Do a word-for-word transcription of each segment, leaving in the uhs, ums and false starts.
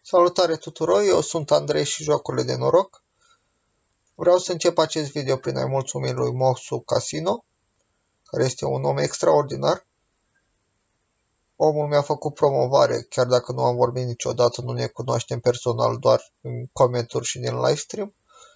Salutare tuturor, eu sunt Andrei și jocurile de noroc. Vreau să încep acest video prin a-i mulțumi lui Moxu Casino, care este un om extraordinar. Omul mi-a făcut promovare, chiar dacă nu am vorbit niciodată, nu ne cunoaștem personal, doar în comentarii și din livestream.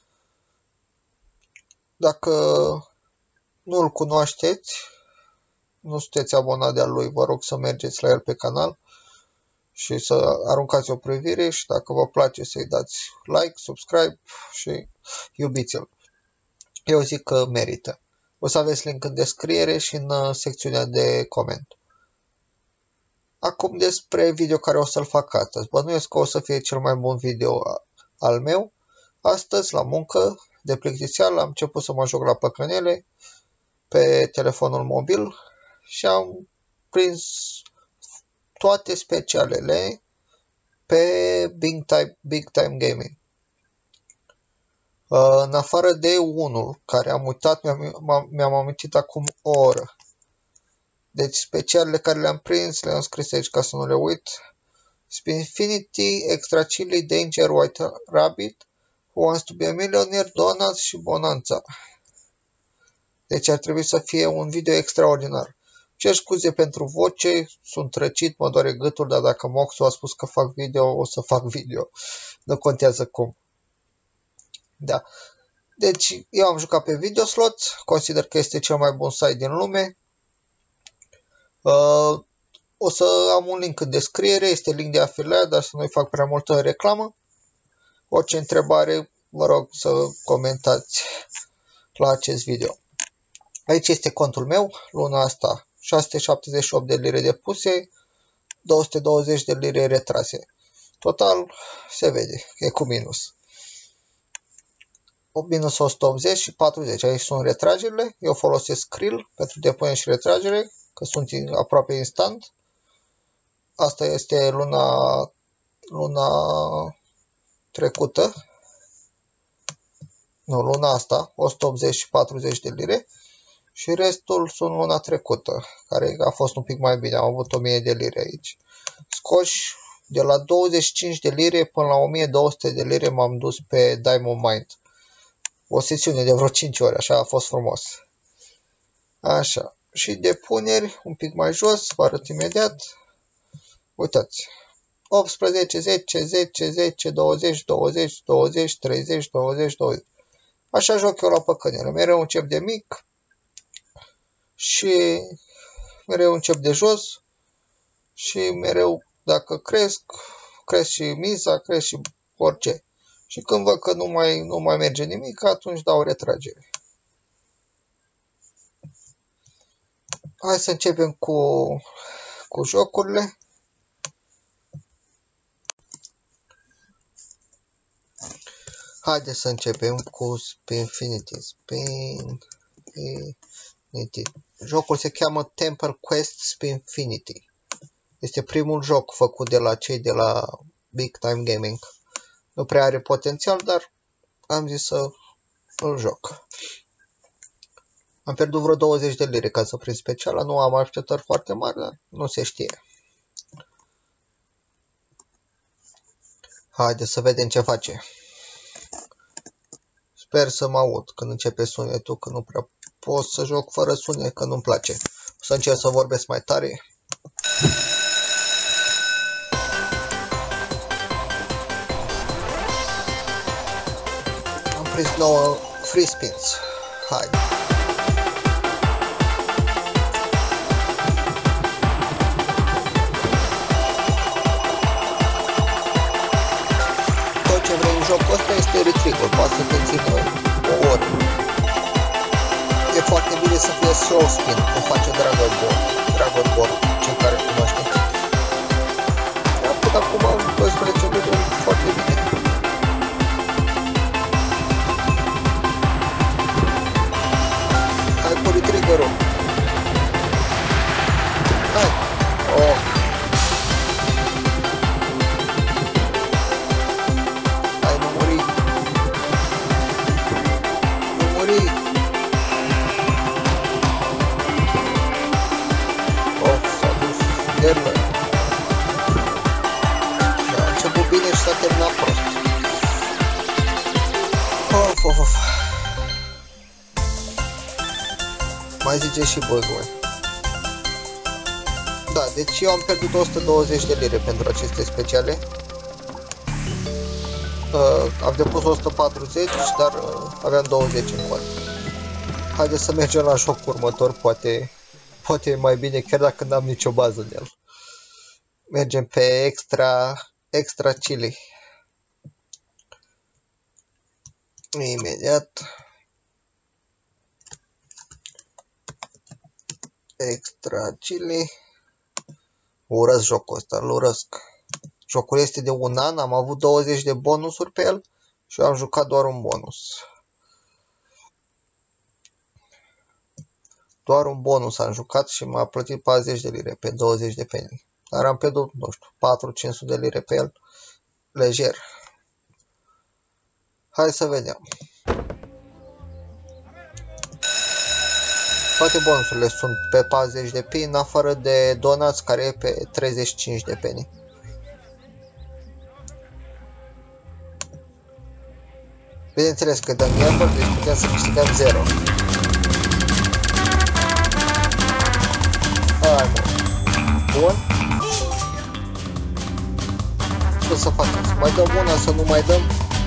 Dacă nu-l cunoașteți, nu sunteți abonat de-al lui, vă rog să mergeți la el pe canal și să aruncați o privire și dacă vă place să-i dați like, subscribe și iubiți-l. Eu zic că merită. O să aveți link în descriere și în secțiunea de coment. Acum despre video care o să-l fac astăzi. Bănuiesc că o să fie cel mai bun video al meu. Astăzi, la muncă, de plictiseală, am început să mă joc la păcănele pe telefonul mobil și am prins toate specialele pe Big Time, Big Time Gaming. În afară de unul care am uitat, mi-am amintit acum o oră. Deci specialele care le-am prins, le-am scris aici ca să nu le uit. Spinfinity, Extra Chili, Danger, White Rabbit, Who Wants to be a Millionaire, Donuts și Bonanza. Deci ar trebui să fie un video extraordinar. Cer scuze pentru voce, sunt răcit, mă doare gâtul, dar dacă Moxu a spus că fac video, o să fac video. Nu contează cum. Da. Deci eu am jucat pe Videoslot, consider că este cel mai bun site din lume. Uh, o să am un link în descriere, este link de afiliat, dar să nu-i fac prea multă reclamă. Orice întrebare, vă rog să comentați la acest video. Aici este contul meu, luna asta șase sute șaptezeci și opt de lire depuse, două sute douăzeci de lire retrase. Total se vede, e cu minus. Minus o sută optzeci și patruzeci, aici sunt retragerile, eu folosesc Krill pentru depunere și retragere, că sunt aproape instant. Asta este luna, luna trecută, nu, luna asta, o sută optzeci și patruzeci de lire. Și restul sunt luna trecută, care a fost un pic mai bine, am avut o mie de lire aici. Scoși de la douăzeci și cinci de lire până la o mie două sute de lire m-am dus pe Diamond Mine. O sesiune de vreo cinci ore, așa a fost frumos. Așa, și depuneri un pic mai jos, vă arăt imediat. Uitați, optsprezece, zece, zece, zece, douăzeci, douăzeci, douăzeci, treizeci, douăzeci, douăzeci. Așa joc eu la păcănele, mereu încep de mic. Și mereu încep de jos și mereu dacă cresc, cresc și miza, cresc și orice. Și când văd că nu mai, nu mai merge nimic, atunci dau retragere. Hai să începem cu, cu jocurile. Haideți să începem cu Spinfinity. Spinfinity. Jocul se cheamă Temple Quest Spinfinity. Este primul joc făcut de la cei de la Big Time Gaming. Nu prea are potențial, dar am zis să îl joc. Am pierdut vreo douăzeci de lire ca să prind speciala. Nu am așteptări foarte mari, dar nu se știe. Haideți să vedem ce face. Sper să mă aud când începe sunetul, că nu prea pot să joc fără sunet, că nu-mi place. O să încerc să vorbesc mai tare. Am prins nouă free spins. Hai. Tot ce vrei în jocul ăsta este retrieval, poate să te țină o oră. E foarte bine să fie slow spin, cum face Dragon Ball, Dragon Ball, cei care cunoaște. Am putut acum doisprezece minute foarte bine. Hai cu retrieval-ul. Hai! Oh! Hai, nu muri! Nu muri! Oh, s-a dus. Derlă. terminat prost. Of, of, of. Mai zice și voi, voi. Da, deci eu am pierdut o sută douăzeci de lire pentru aceste speciale. Uh, am depus o sută patruzeci, dar uh, aveam douăzeci în cont. Haideți să mergem la jocul următor, poate, poate e mai bine, chiar dacă n-am nicio bază în el. Mergem pe extra, extra chili. Imediat. Extra chili. Urăsc jocul ăsta, îl urăsc. Jocul este de un an, am avut douăzeci de bonusuri pe el și am jucat doar un bonus. Doar un bonus am jucat și m-a plătit patruzeci de lire pe douăzeci de penny. Dar am pierdut, nu știu, patru cinci sute de lire pe el, lejer. Hai să vedem. Toate bonusurile sunt pe patruzeci de penny, în afară de donați, care e pe treizeci și cinci de penny. Bineînțeles că dăm gamble, deci putem să câștigăm zero. Hai, mă. Bun. Ce să facem? Să mai dăm una, să nu mai dăm?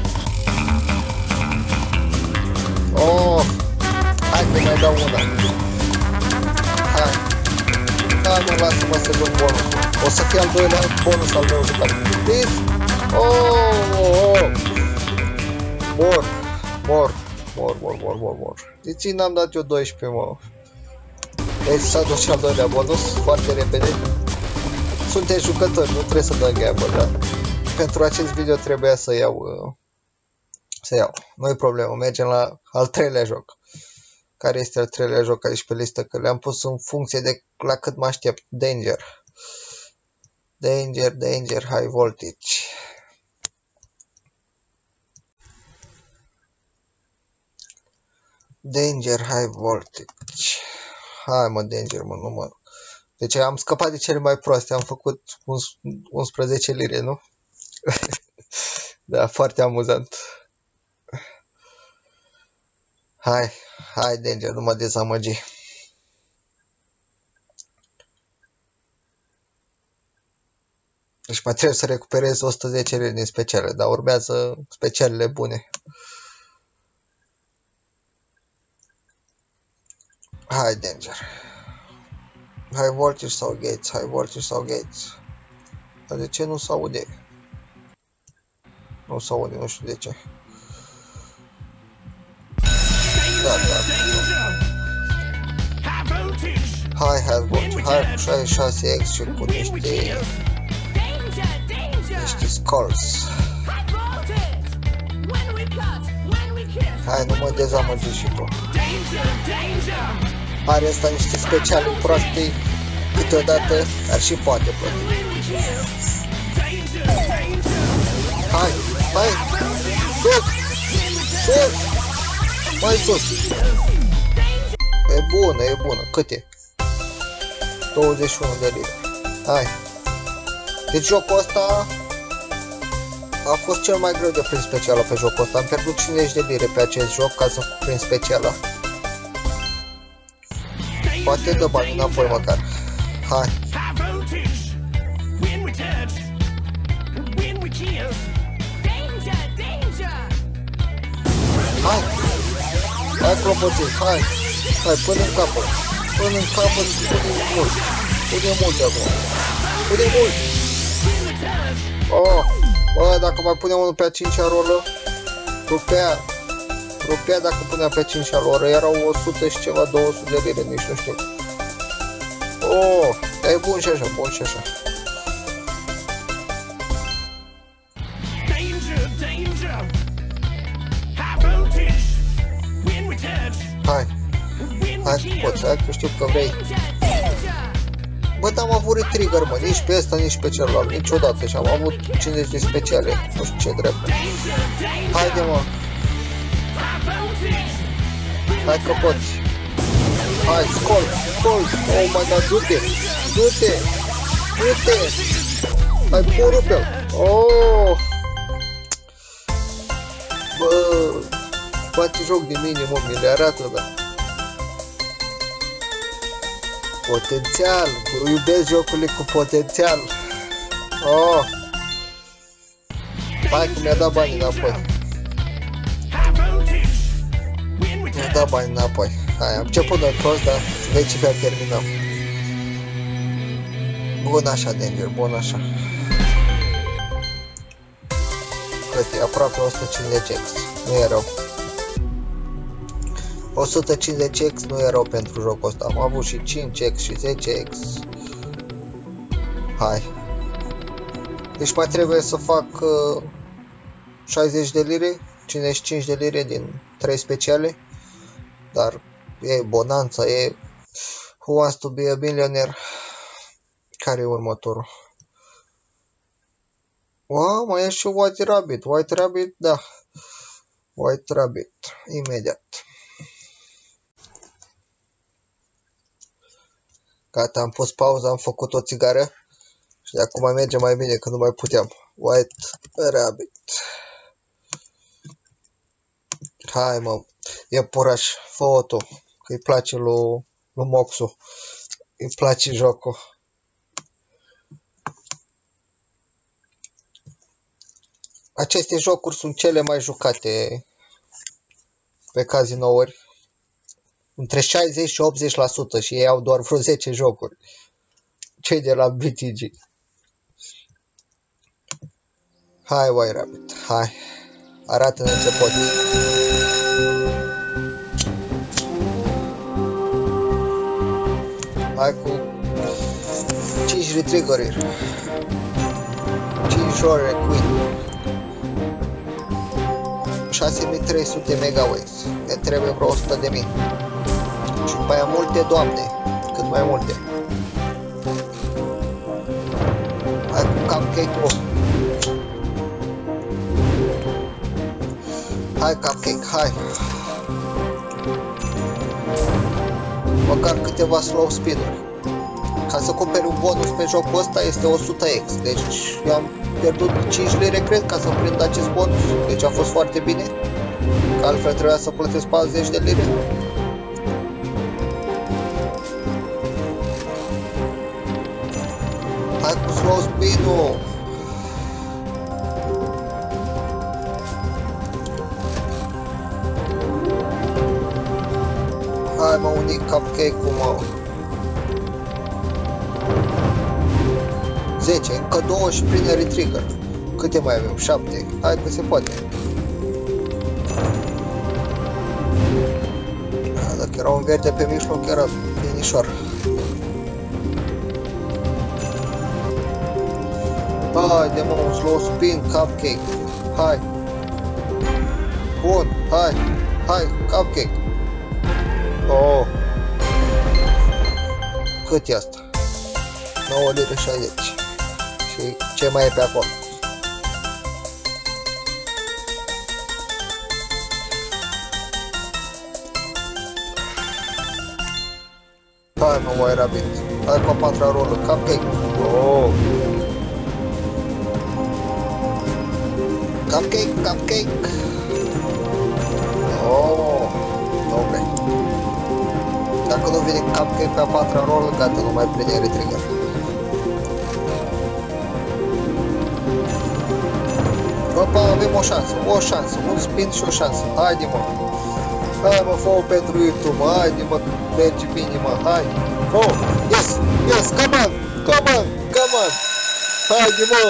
Oh! Hai că mai dau una. Hai. Hai, mă, lasă-mă să joc bonusul. O să fie al doilea bonus al meu jucat. Please? Oh, oh, oh. Mor, mor, mor, mor, mor, mor, mor. Deci n-am dat eu doisprezece, mă. Deci s-a dus și al doilea bonus, foarte repede. Sunteți jucători, nu trebuie să dăm gamble, dar pentru acest video trebuia să iau, uh, să iau. Nu-i problemă, mergem la al treilea joc. Care este al treilea joc aici pe listă, că le-am pus în funcție de la cât mă aștept. Danger. Danger, danger, high voltage. Danger, high voltage. Hai, mă, danger, mă, nu mă. Deci am scăpat de cele mai proaste. Am făcut unsprezece lire, nu? Da, foarte amuzant. Hai, hai, danger, nu mă dezamăgi. Deci mai trebuie să recuperez o sută zece lire din speciale, dar urmează specialele bune. Hai, danger. High voltage sau gates, high voltage sau gates. Dar de ce nu se aude? Nu se aude, nu știu de ce. Da, da. Hai, high voltage, hai cu șaizeci și șase X și cu niște... niște skulls. Hai, nu mă dezamăgi și tu. Are asta niște speciale proaste câteodată, dar și poate plăti. Hai, hai, sus, sus, mai sus. E bună, e bună, cât e? douăzeci și unu de lire. Hai. Deci jocul ăsta a fost cel mai greu de prins specială pe jocul ăsta. Am pierdut cincizeci de lire pe acest joc ca să prind speciala. Poate dă bani înapoi măcar. Hai. Hai. Hai, clopoței, hai. Hai, până în capăt. Până în capăt, pune mult. Pune mult de acum. Pune mult. Oh. Bă, dacă mai punem unul pe a cincea rolă, rupea. Rupea dacă puneam pe a cincea rolă. Erau o sută și ceva, două sute de lire, nici nu știu. Oh, e bun și așa, bun și așa. Hai. Hai, poți, hai că știu că vrei. Bă, dar am avut retrigger, mă, nici pe ăsta, nici pe celălalt, niciodată. Și am avut cincizeci de speciale, nu știu ce drept. Haide, mă. Hai că poți. Hai, scol, scol. Oh, mă, dar du-te, du-te, du-te. Hai, pun rupe-l. Oh, Bă, face joc de mine, mă, mi le arată, da. Potențial, iubesc jocurile cu potențial. Oh. Hai că mi-a dat bani înapoi. Mi-a dat bani înapoi. Hai, am început noi prost, dar vecii pe-a terminat. Bun așa, Danger, bun așa. Cât e? Aproape o sută cincizeci X. Nu e rău. o sută cincizeci X nu e rău pentru jocul ăsta. Am avut și cinci X și zece X. Hai. Deci mai trebuie să fac uh, șaizeci de lire, cincizeci și cinci de lire din trei speciale. Dar e bonanța, e Who Wants to be a Millionaire. Care e următorul? Wow, mai e și White Rabbit. White Rabbit, da. White Rabbit, imediat. Gata, am pus pauză, am făcut o țigară. Și de acum merge mai bine, că nu mai puteam. White Rabbit. Hai, mă, e puraș, fă-o tu, că îi place lui, lui Moxu. Îi place jocul. Aceste jocuri sunt cele mai jucate pe cazinouri. Între șaizeci și optzeci la sută și ei au doar vreo zece jocuri. Cei de la B T G. Hai, White Rabbit, hai. Arată-ne ce poți. Hai cu cinci retrigger-uri. cinci ore queen. șase mii trei sute megaways. Ne trebuie vreo o sută de mii. Și mai multe, Doamne, cât mai multe. Hai cu cupcake-ul. Hai cupcake, hai. Măcar câteva slow speed-uri. Ca să cumperi un bonus pe jocul ăsta este o sută X. Deci eu am pierdut cinci lire, cred, ca să prind acest bonus. Deci a fost foarte bine. Că altfel trebuia să plătesc patruzeci de lire. Hai cu slow speed-ul. Hai, mă, unic cupcake-ul, mă. zece, încă două și prinde retrigger. Câte mai avem? șapte. Hai că se poate. A, dacă era un verde pe mijloc, era binișor. Haide, mă, un slow spin, cupcake. Hai. Bun, hai. Hai, cupcake. Oh. Cât e asta? nouă lire șaizeci. Și ce mai e pe acolo? Hai, mă, White Rabbit. Hai cu a patra rolă. Cupcake. Oh. Cupcake, cupcake. Oh. Dobre. Dacă nu vine cupcake pe a patra rolă, gata, nu mai prinde retrigger. Opa, avem o șansă, o șansă, un spin și o șansă. Haide, mă. Hai, mă, fă-o pentru YouTube, mă. Haide, mă, merge bine, mă. Hai. Oh, yes, yes, come on, come on, come on. Haide, mă.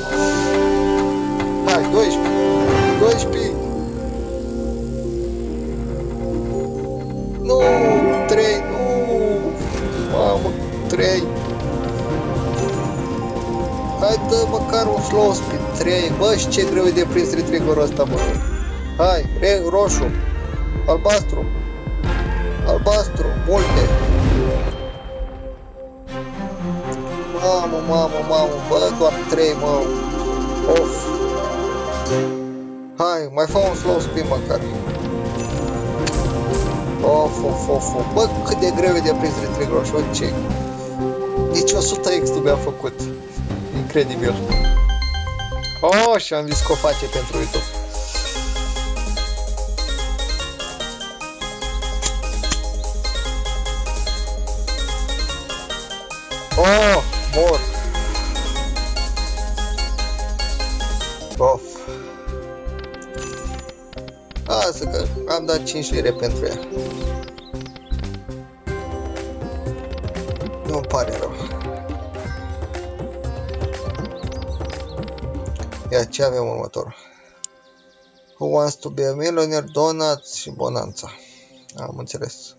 Hai, doisprezece, doisprezece. Nu, trei, nu. Mamă, trei. Hai, dă măcar un slow speed, trei. Bă, și ce greu e de prins retrigger-ul ăsta, bă. Hai, re, roșu, albastru, albastru, multe. Mamă, mamă, mamă, bă, doar trei, mă. Of. Hai, mai fă un slow speed măcar. Of, of, of, of. Bă, cât de greu e de prins retrigger-ul, și ce? Nici o sută X nu mi-a făcut. Incredibil. Oh, și am zis că o face pentru YouTube. Oh, mor. Of. Lasă că am dat cinci lire pentru ea. Nu-mi pare rău. Ia, ce avem următorul? Who wants to be a millionaire, donuts și bonanța. Am înțeles.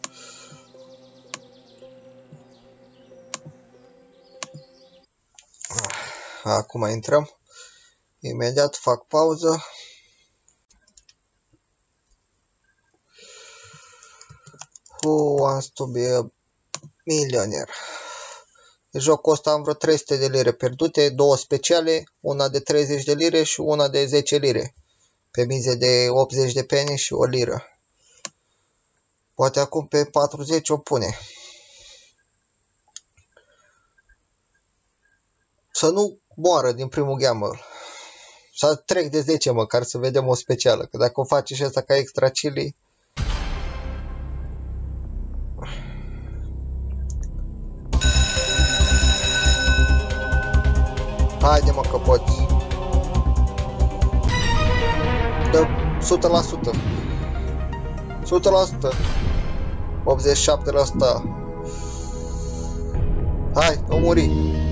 Acum intrăm. Imediat fac pauză. Who wants to be a millionaire? De jocul ăsta am vreo trei sute de lire pierdute, două speciale, una de treizeci de lire și una de zece lire. Pe mize de optzeci de penny și o liră. Poate acum pe patruzeci o pune. Să nu moară din primul gamble. Să trec de zece măcar să vedem o specială. Că dacă o face și asta ca extra chili... Haide mă că poți. Dă o sută la sută. o sută la sută. optzeci și șapte la sută. Hai, nu muri.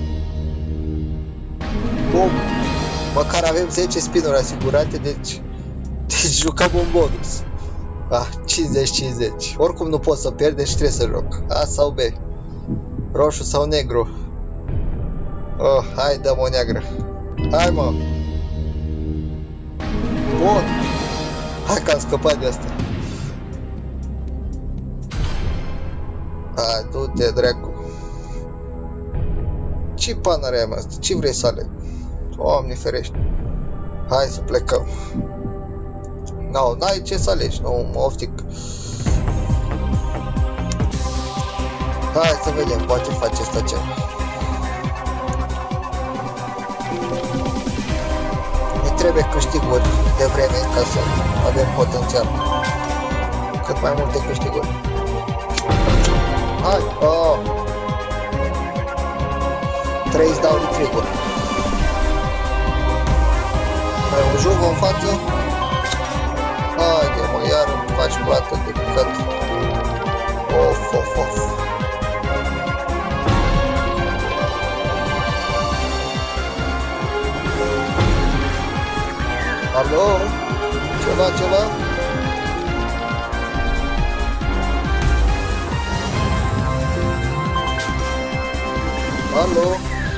Bum. Măcar avem zece spinuri asigurate, deci, deci jucăm un bonus. Ah, cincizeci cincizeci. Oricum nu pot să pierd, deci trebuie să joc. A sau B. Roșu sau negru. Oh, hai, dăm o neagră. Hai, mă. Bun. Hai că am scăpat de asta. Hai, du-te, dracu. Ce panare am asta? Ce vrei să aleg? Doamne ferește. Hai să plecăm. Nu, n-ai ce să alegi. Nu, mă oftic. Hai să vedem, poate face asta ceva. Ne trebuie câștiguri de vreme ca să avem potențial. Cât mai multe câștiguri. Hai! Oh. trei îți dau retriguri. Mai un juv în față. Haide mă, iar îmi faci plată de căcat. Of, of, of. Alo? Ceva, ceva? Alo?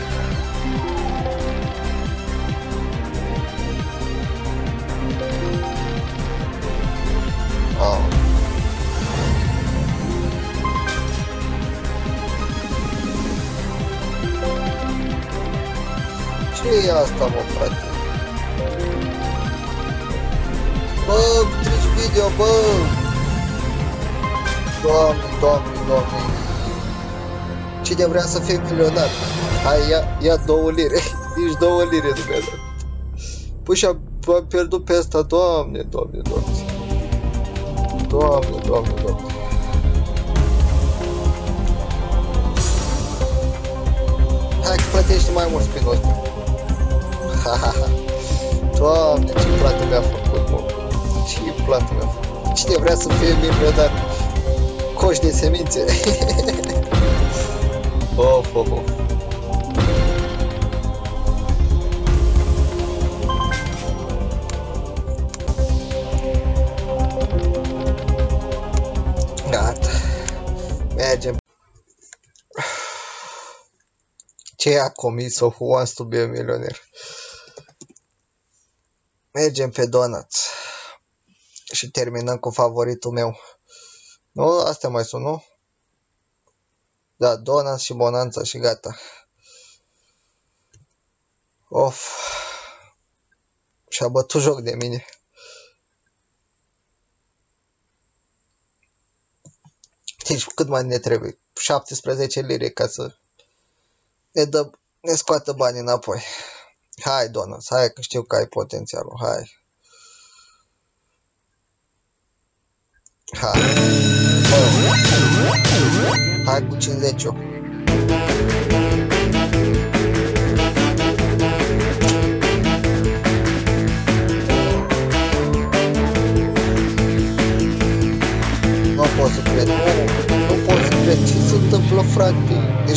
Ah. Ce e asta, mă, frate? Bă, treci video, bă! Doamne, doamne, doamne! Cine vrea să fie milionar? Hai, ia, ia două lire. Nici două lire nu mi-a dat. Păi și-am pierdut pe asta, doamne, doamne, doamne. Doamne, doamne, doamne. Hai că plătești mai mult spinul ăsta. Ha, ha, ha. Doamne, ce plată mi-a făcut, mă. Ce plată mi-a făcut. Cine vrea să fie milionar? Coș de semințe. Of, of, of. Gata. Mergem. Ce a comis-o Who Wants to be a Millionaire? Mergem pe donuts. Și terminăm cu favoritul meu. Nu? Astea mai sunt, nu? Da, donuts și bonanța și gata. Of. Și-a bătut joc de mine. Deci cât mai ne trebuie? șaptesprezece lire ca să ne dă, ne scoată banii înapoi. Hai, donuts, hai că știu că ai potențialul, hai. Hai. Bă. Hai cu cincizeci.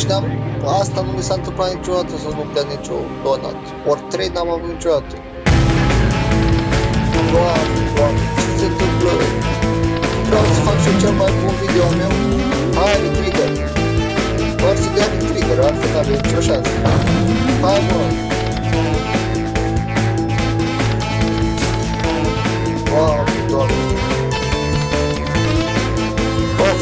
n-am, asta nu mi s-a întâmplat niciodată să nu dea nicio donat. Ori trei n-am avut niciodată. Doamne, doamne, ce se întâmplă? Vreau să fac și cel mai bun video al meu. Hai, retrigger. Doar să dea retrigger, altfel n-avea nicio șansă. Hai, mă. Doamne, doamne. Of.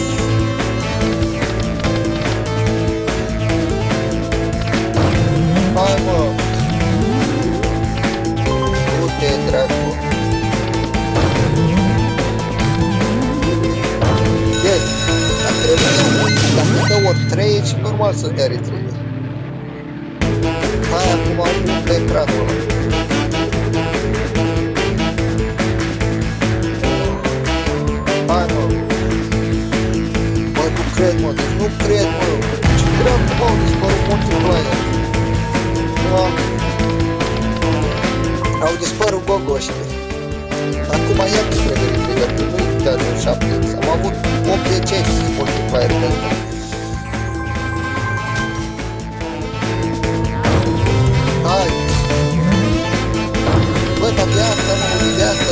Hai, mă. Du-te, dracu. Yes. Dacă trebuie, dacă dă ori trei, e și normal să dea retrigger. Hai, acum am pe ecranul ăla. Hai, mă. Bă, nu cred, mă, deci nu cred, mă. Ce dracu, mă, au dispărut multiplayer. Doamne. Au dispărut gogoșile. Acum iar nu trebuie retrigger, că nu-i de șapte. Am avut opt decese multiplayer pe ăsta. Hai! Bă, dar de asta, mă, de asta,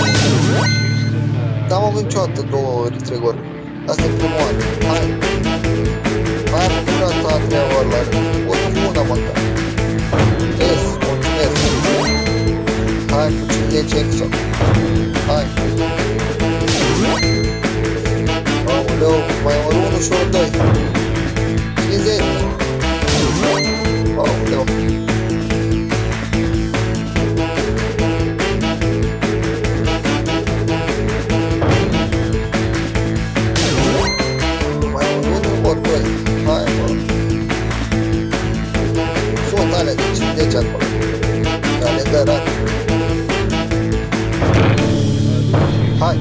n-am avut niciodată două retrigger-uri. Asta e prima oară. Hai! Hai, mă, până asta a treia oară la rând. O să una, măcar. Yes, mulțumesc. Hai, cu cincizeci exo. Hai! Aoleu, mai ori unu și ori doi. cincizeci. Aoleu. Acolo. Dar le dă rat. Hai!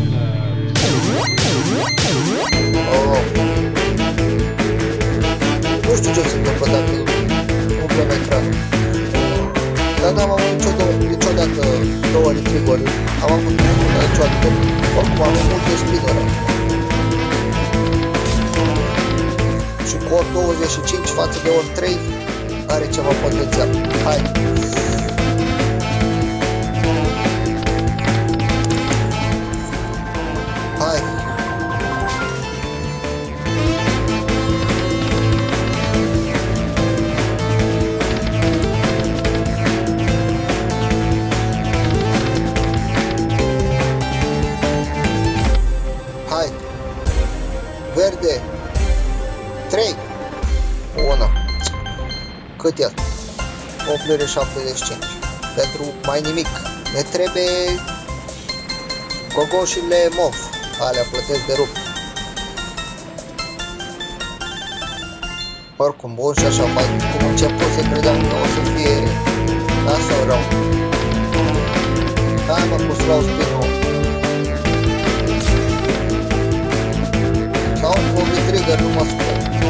Oh. Nu știu ce se întâmplă dacă umplem ecranul. Dar n-am avut niciodată două retrigger-uri. Am avut niciodată. Oricum am avut multe speed-uri. Și cu ori douăzeci și cinci față de ori trei are ceva potențial. Hai! Hai! Hai! Verde! trei! Una! Cât e asta? opt lire șaptezeci și cinci. Pentru mai nimic. Ne trebuie gogoșile mov. Alea plătesc de rup. Oricum, bun și așa, mai cum început să credeam că o să fie asta rău. Hai, mă, cu slow spin-ul. Sau cu retrigger nu mă spun.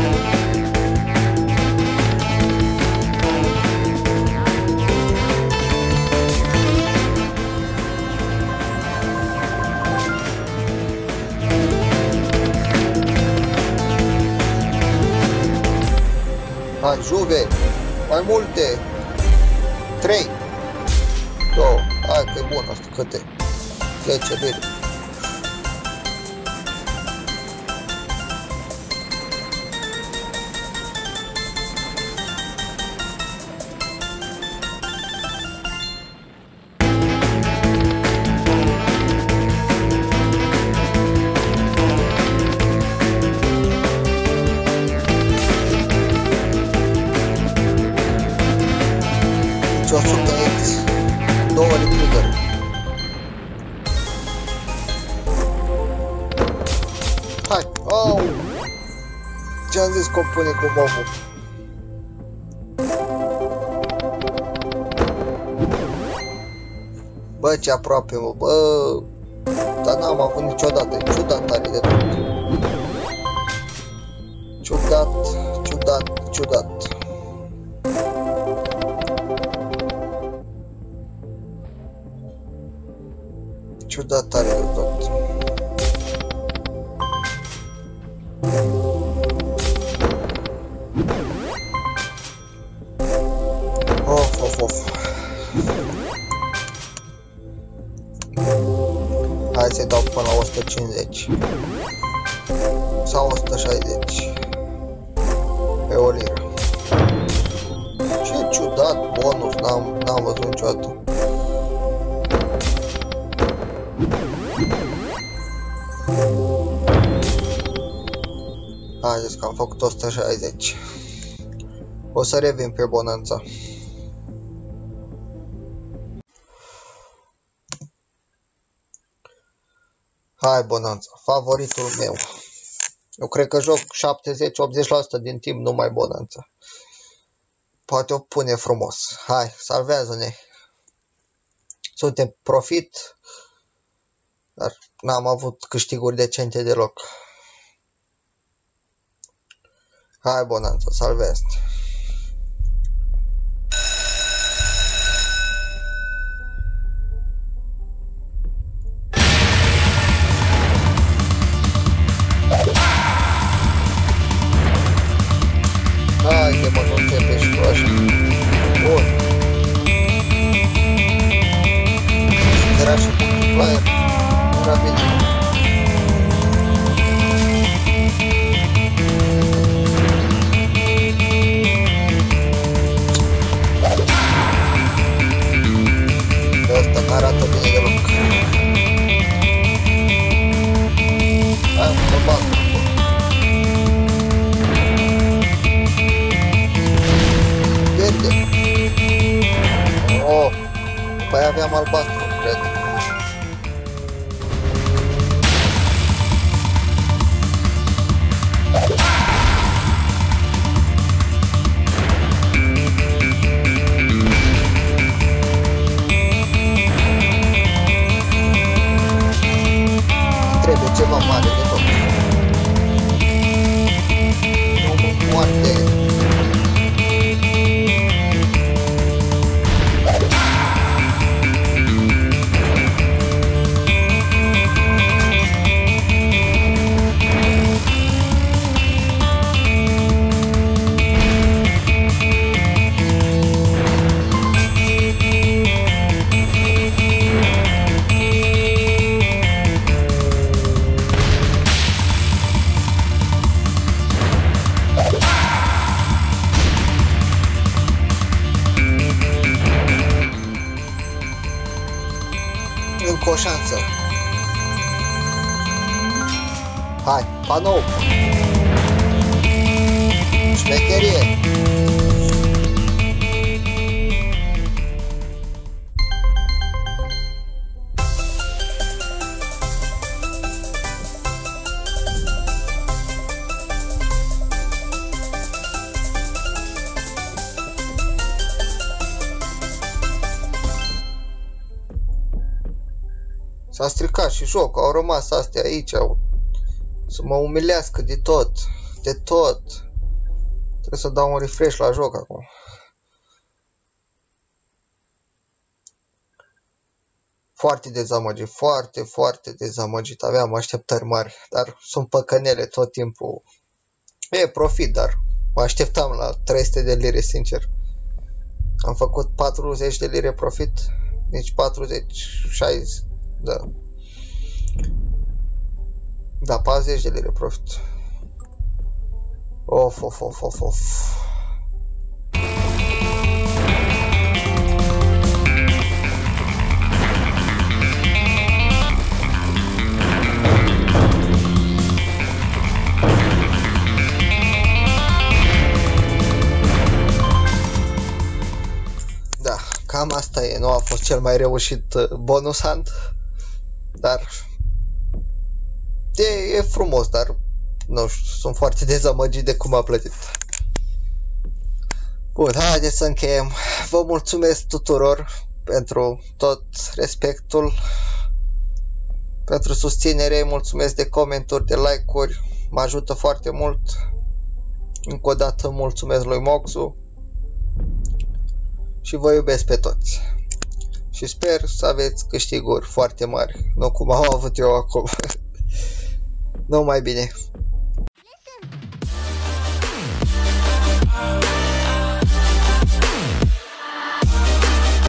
Hai, Juve! Mai multe! trei! doi! Hai că e bun asta, câte? zece lire. o sută X, două retrigger. Hai, au! Ce-am zis că o pune cu mobul? Bă, ce aproape, mă, bă! Dar n-am avut niciodată, e ciudat tare de tot. Ciudat, ciudat, ciudat. Ciudat tare de tot. să-i dau până la o sută cincizeci sau o sută șaizeci pe o liră. Ce ciudat bonus, n-am n-am văzut niciodată. Haideți că am făcut o sută șaizeci. O să revin pe bonanța. Hai bonanța, favoritul meu. Eu cred că joc șaptezeci-optzeci la sută din timp numai bonanța. Poate o pune frumos. Hai, salvează-ne. Suntem profit, dar n-am avut câștiguri decente deloc. Hai bonanța, salvează-ne. Haide mă, nu te pești tu așa. Bun. Era și multiplayer. Era bine. Ăsta că arată bine deloc. Hai mă, să bat. Oh, păi aveam albastru, cred. Trebuie ceva mare de tot. Nu mă moarte. Încă o șansă. Hai, panou. Șmecherie. S-a stricat și jocul, au rămas astea aici, au... să mă umilească de tot, de tot. Trebuie să dau un refresh la joc acum. Foarte dezamăgit, foarte, foarte dezamăgit. Aveam așteptări mari, dar sunt păcănele tot timpul. E profit, dar mă așteptam la trei sute de lire, sincer. Am făcut patruzeci de lire profit, nici patruzeci, șaizeci. Da. Da, patruzeci de lire profit. Of, of, of, of, of. Da, cam asta e. Nu a fost cel mai reușit bonus hunt. Dar e, e frumos, dar nu știu, sunt foarte dezamăgit de cum a plătit. Bun, haideți să încheiem. Vă mulțumesc tuturor pentru tot respectul, pentru susținere, mulțumesc de comentarii, de like-uri, mă ajută foarte mult. Încă o dată mulțumesc lui Moxu și vă iubesc pe toți. Și sper să aveți câștiguri foarte mari, nu cum am avut eu acum. Numai bine!